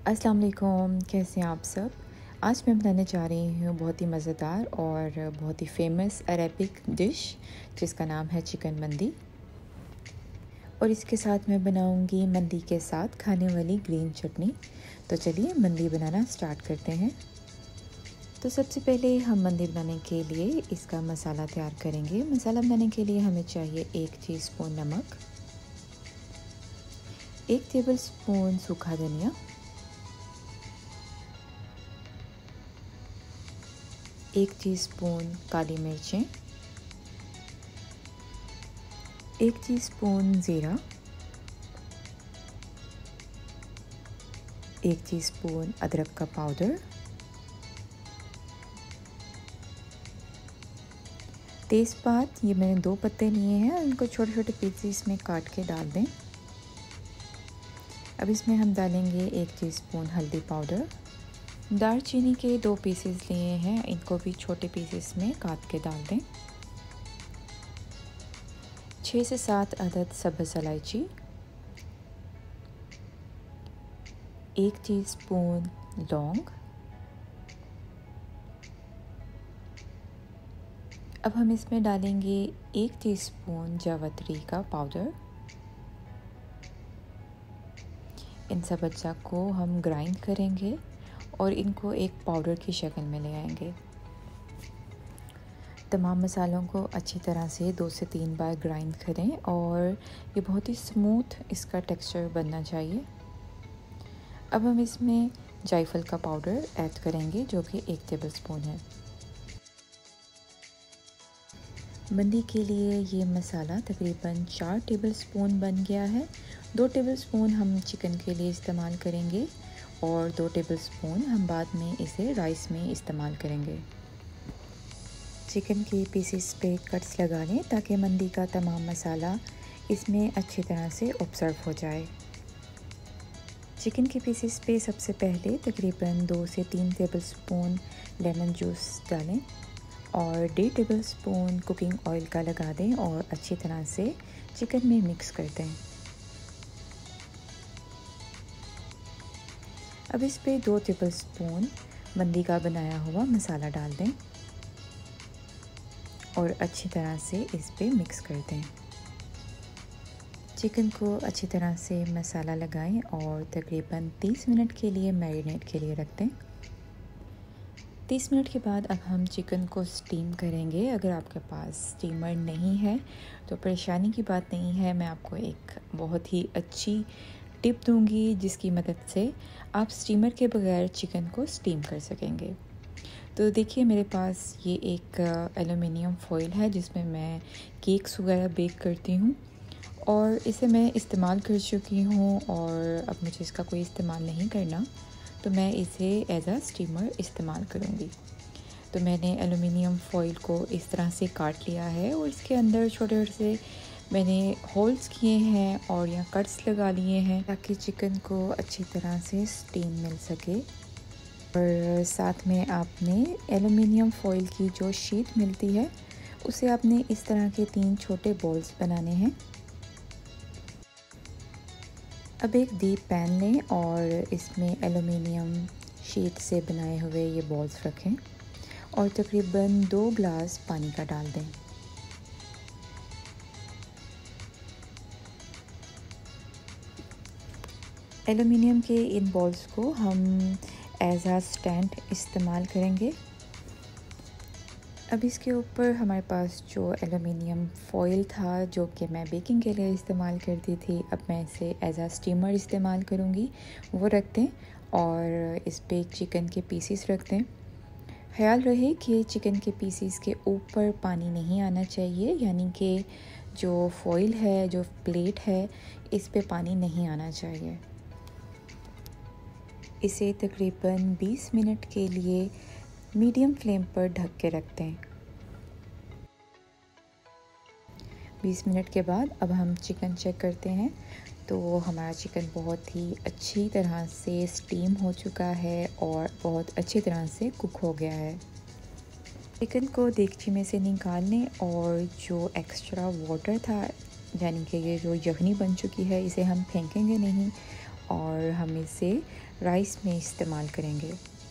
अस्सलाम वालेकुम, कैसे हैं आप सब। आज मैं बनाने जा रही हूँ बहुत ही मज़ेदार और बहुत ही फेमस अरेबिक डिश जिसका नाम है चिकन मंदी। और इसके साथ मैं बनाऊँगी मंदी के साथ खाने वाली ग्रीन चटनी। तो चलिए मंदी बनाना स्टार्ट करते हैं। तो सबसे पहले हम मंदी बनाने के लिए इसका मसाला तैयार करेंगे। मसाला बनाने के लिए हमें चाहिए 1 टीस्पून नमक, 1 टेबलस्पून सूखा धनिया, 1 टीस्पून काली मिर्चें, 1 टीस्पून ज़ीरा, 1 टीस्पून अदरक का पाउडर, तेज़पात ये मैंने 2 पत्ते लिए हैं, इनको छोटे छोटे पीसेस में काट के डाल दें। अब इसमें हम डालेंगे 1 टीस्पून हल्दी पाउडर। दालचीनी के 2 पीसेस लिए हैं, इनको भी छोटे पीसेस में काट के डाल दें। 6 से 7 अदद सब्ज़ इलायची, 1 टीस्पून लौंग। अब हम इसमें डालेंगे 1 टीस्पून जावित्री का पाउडर। इन सब अज्जा को हम ग्राइंड करेंगे और इनको एक पाउडर की शक्ल में ले आएंगे। तमाम मसालों को अच्छी तरह से 2 से 3 बार ग्राइंड करें और ये बहुत ही स्मूथ इसका टेक्सचर बनना चाहिए। अब हम इसमें जायफल का पाउडर ऐड करेंगे जो कि 1 टेबलस्पून है। मंदी के लिए ये मसाला तकरीबन 4 टेबलस्पून बन गया है। 2 टेबलस्पून हम चिकन के लिए इस्तेमाल करेंगे और 2 टेबलस्पून हम बाद में इसे राइस में इस्तेमाल करेंगे। चिकन के पीसेस पे कट्स लगा लें ताकि मंदी का तमाम मसाला इसमें अच्छी तरह से ऑब्जर्व हो जाए। चिकन के पीसेस पे सबसे पहले तकरीबन 2 से 3 टेबलस्पून लेमन जूस डालें और 1.5 टेबलस्पून कुकिंग ऑयल का लगा दें और अच्छी तरह से चिकन में मिक्स कर दें। अब इस पे 2 टेबलस्पून मंदी का बनाया हुआ मसाला डाल दें और अच्छी तरह से इस पे मिक्स कर दें। चिकन को अच्छी तरह से मसाला लगाएं और तकरीबन 30 मिनट के लिए मैरिनेट के लिए रख दें। 30 मिनट के बाद अब हम चिकन को स्टीम करेंगे। अगर आपके पास स्टीमर नहीं है तो परेशानी की बात नहीं है, मैं आपको एक बहुत ही अच्छी टिप दूंगी जिसकी मदद से आप स्टीमर के बगैर चिकन को स्टीम कर सकेंगे। तो देखिए मेरे पास ये एक एल्युमिनियम फॉइल है जिसमें मैं केक्स वगैरह बेक करती हूँ और इसे मैं इस्तेमाल कर चुकी हूँ और अब मुझे इसका कोई इस्तेमाल नहीं करना, तो मैं इसे एज आ स्टीमर इस्तेमाल करूँगी। तो मैंने एल्युमिनियम फॉइल को इस तरह से काट लिया है और इसके अंदर छोटे छोटे से मैंने होल्स किए हैं और यहाँ कट्स लगा लिए हैं ताकि चिकन को अच्छी तरह से स्टीम मिल सके। और साथ में आपने एल्युमिनियम फॉइल की जो शीट मिलती है उसे आपने इस तरह के 3 छोटे बॉल्स बनाने हैं। अब एक डीप पैन लें और इसमें एल्युमिनियम शीट से बनाए हुए ये बॉल्स रखें और तकरीबन 2 ग्लास पानी का डाल दें। एल्युमिनियम के इन बॉल्स को हम एज आ स्टैंड इस्तेमाल करेंगे। अब इसके ऊपर हमारे पास जो एल्युमिनियम फॉइल था जो कि मैं बेकिंग के लिए इस्तेमाल करती थी, अब मैं इसे एज आ स्टीमर इस्तेमाल करूँगी, वो रख दें और इस पे चिकन के पीसीस रख दें। ख्याल रहे कि चिकन के पीसीस के ऊपर पानी नहीं आना चाहिए, यानी कि जो फॉइल है, जो प्लेट है, इस पे पानी नहीं आना चाहिए। इसे तकरीबन 20 मिनट के लिए मीडियम फ्लेम पर ढक के रख दें। 20 मिनट के बाद अब हम चिकन चेक करते हैं तो हमारा चिकन बहुत ही अच्छी तरह से स्टीम हो चुका है और बहुत अच्छी तरह से कुक हो गया है। चिकन को देगची में से निकाल लें और जो एक्स्ट्रा वाटर था, यानी कि ये जो यखनी बन चुकी है, इसे हम फेंकेंगे नहीं और हम इसे राइस में इस्तेमाल करेंगे।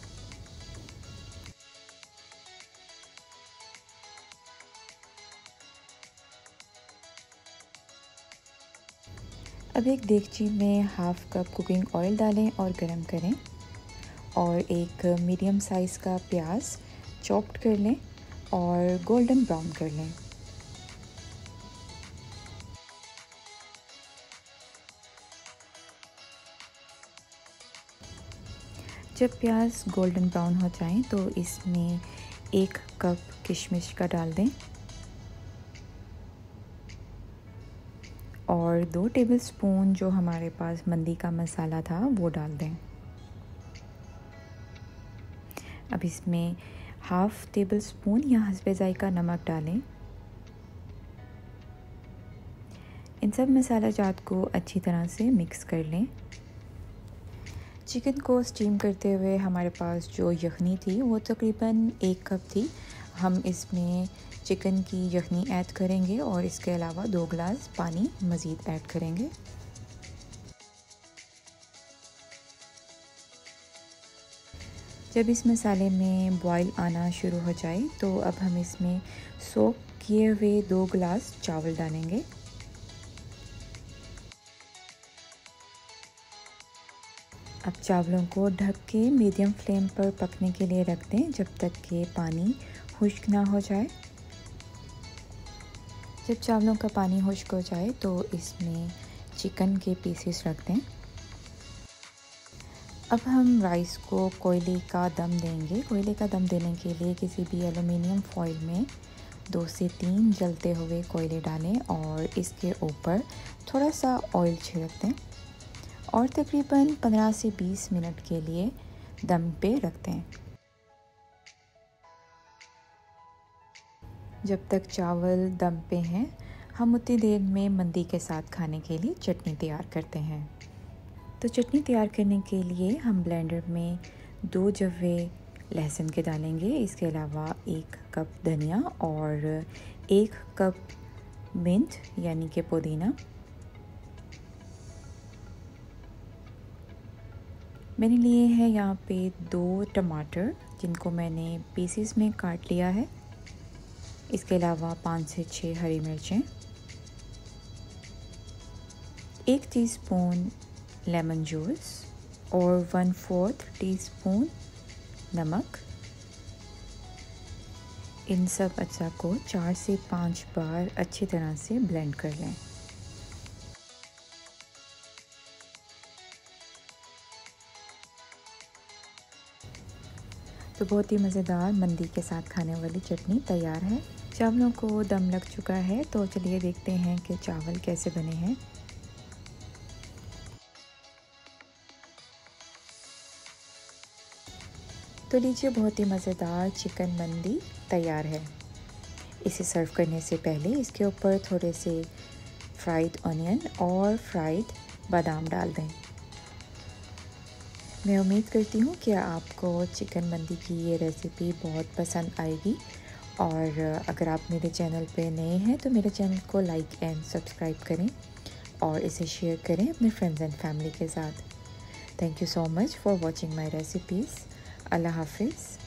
अब एक देगची में हाफ़ कप कुकिंग ऑयल डालें और गरम करें और एक मीडियम साइज़ का प्याज चॉप्ड कर लें और गोल्डन ब्राउन कर लें। जब प्याज गोल्डन ब्राउन हो जाएं तो इसमें 1 कप किशमिश का डाल दें और 2 टेबलस्पून जो हमारे पास मंदी का मसाला था वो डाल दें। अब इसमें हाफ़ टेबलस्पून या हस्बे ज़ायक़ा नमक डालें। इन सब मसाला जात को अच्छी तरह से मिक्स कर लें। चिकन को स्टीम करते हुए हमारे पास जो यखनी थी वो तकरीबन 1 कप थी। हम इसमें चिकन की यखनी ऐड करेंगे और इसके अलावा 2 गिलास पानी मज़ीद ऐड करेंगे। जब इस मसाले में बॉयल आना शुरू हो जाए तो अब हम इसमें सोक किए हुए 2 गिलास चावल डालेंगे। अब चावलों को ढक के मीडियम फ्लेम पर पकने के लिए रख दें जब तक कि पानी खुश्क ना हो जाए। जब चावलों का पानी खुश्क हो जाए तो इसमें चिकन के पीसेस रख दें। अब हम राइस को कोयले का दम देंगे। कोयले का दम देने के लिए किसी भी एलुमिनियम फॉइल में 2 से 3 जलते हुए कोयले डालें और इसके ऊपर थोड़ा सा ऑयल छिड़क दें और तकरीबन 15 से 20 मिनट के लिए दम पे रख दें। जब तक चावल दम पे हैं हम उतनी देर में मंदी के साथ खाने के लिए चटनी तैयार करते हैं। तो चटनी तैयार करने के लिए हम ब्लेंडर में 2 जवे लहसुन के डालेंगे। इसके अलावा 1 कप धनिया और 1 कप मिंट यानी कि पुदीना। मैंने लिए हैं यहाँ पे 2 टमाटर जिनको मैंने पीसेस में काट लिया है। इसके अलावा 5 से 6 हरी मिर्चें, 1 टीस्पून लेमन जूस और 1/4 टीस्पून नमक। इन सब अज्जा को 4 से 5 बार अच्छी तरह से ब्लेंड कर लें। तो बहुत ही मज़ेदार मंदी के साथ खाने वाली चटनी तैयार है। चावलों को दम लग चुका है तो चलिए देखते हैं कि चावल कैसे बने हैं। तो लीजिए बहुत ही मज़ेदार चिकन मंदी तैयार है। इसे सर्व करने से पहले इसके ऊपर थोड़े से फ्राइड ऑनियन और फ्राइड बादाम डाल दें। मैं उम्मीद करती हूँ कि आपको चिकन मंदी की ये रेसिपी बहुत पसंद आएगी और अगर आप मेरे चैनल पे नए हैं तो मेरे चैनल को लाइक एंड सब्सक्राइब करें और इसे शेयर करें अपने फ्रेंड्स एंड फैमिली के साथ। Thank you so much for watching my recipes. अल्लाह हाफिज़।